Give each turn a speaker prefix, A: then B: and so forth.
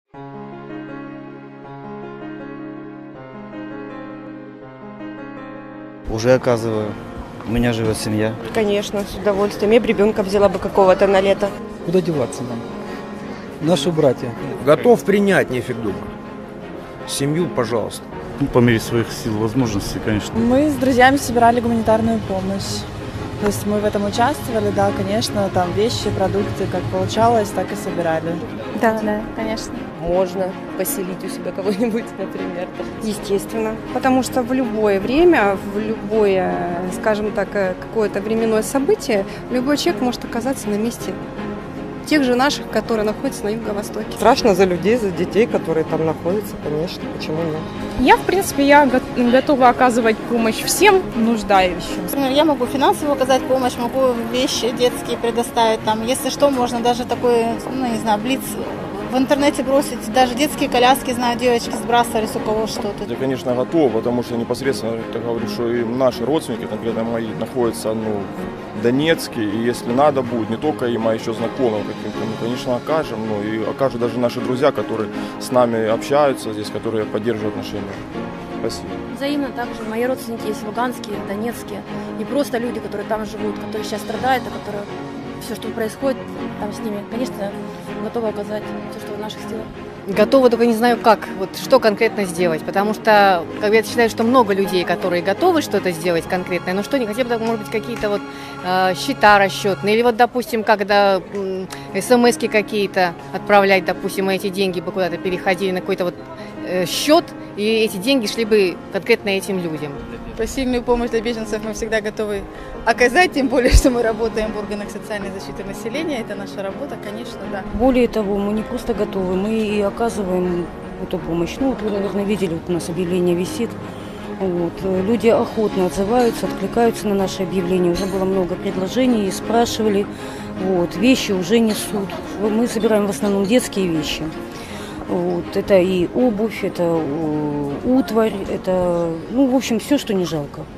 A: Уже оказываю. У меня живет семья.
B: Конечно, с удовольствием. Я бы ребенка взяла бы какого-то на лето.
C: Куда деваться нам? Наши братья.
D: Готов принять, нефиг думать. Семью, пожалуйста.
E: По мере своих сил, возможностей, конечно.
F: Мы с друзьями собирали гуманитарную помощь. То есть мы в этом участвовали, да, конечно, там вещи, продукты, как получалось, так и собирали.
G: Да, конечно.
B: Можно поселить у себя кого-нибудь, например. Естественно. Потому что в любое время, в любое, скажем так, какое-то временное событие, любой человек может оказаться на месте тех же наших, которые находятся на Юго-Востоке.
H: Страшно за людей, за детей, которые там находятся, конечно. Почему нет?
G: Я, в принципе, готова оказывать помощь всем нуждающимся.
I: Я могу финансово оказать помощь, могу вещи детские предоставить. Там, если что, можно даже такой, не знаю, блиц в интернете бросить. Даже детские коляски, знаю, девочки сбрасывались у кого что-то.
J: Я, конечно, готов, потому что непосредственно, я говорю, что и наши родственники, конкретно мои, находятся в Донецке. И если надо будет, не только им, а еще знакомым каким-то, конечно, окажем. И окажут даже наши друзья, которые с нами общаются здесь, которые поддерживают отношения. Спасибо.
K: Взаимно также мои родственники есть в Луганске, в Донецке. И просто люди, которые там живут, которые сейчас страдают, и которые все, что происходит там с ними, конечно, готовы оказать все, что в наших силах.
L: Готова, только не знаю как, что конкретно сделать, потому что я считаю, что много людей, которые готовы что-то сделать конкретное, но что не хотя бы, может быть, какие-то счета расчетные, или допустим, когда смс-ки какие-то отправлять, допустим, мы эти деньги бы куда-то переходили на какой-то счет, и эти деньги шли бы конкретно этим людям.
I: Посильную помощь для беженцев мы всегда готовы оказать, тем более, что мы работаем в органах социальной защиты населения. Это наша работа, конечно, да.
M: Более того, мы не просто готовы, мы и оказываем эту помощь. Вы, наверное, видели, у нас объявление висит. Люди охотно отзываются, откликаются на наши объявления. Уже было много предложений, и спрашивали. Вещи уже несут. Мы собираем в основном детские вещи. Это и обувь, это утварь, это, в общем, все, что не жалко.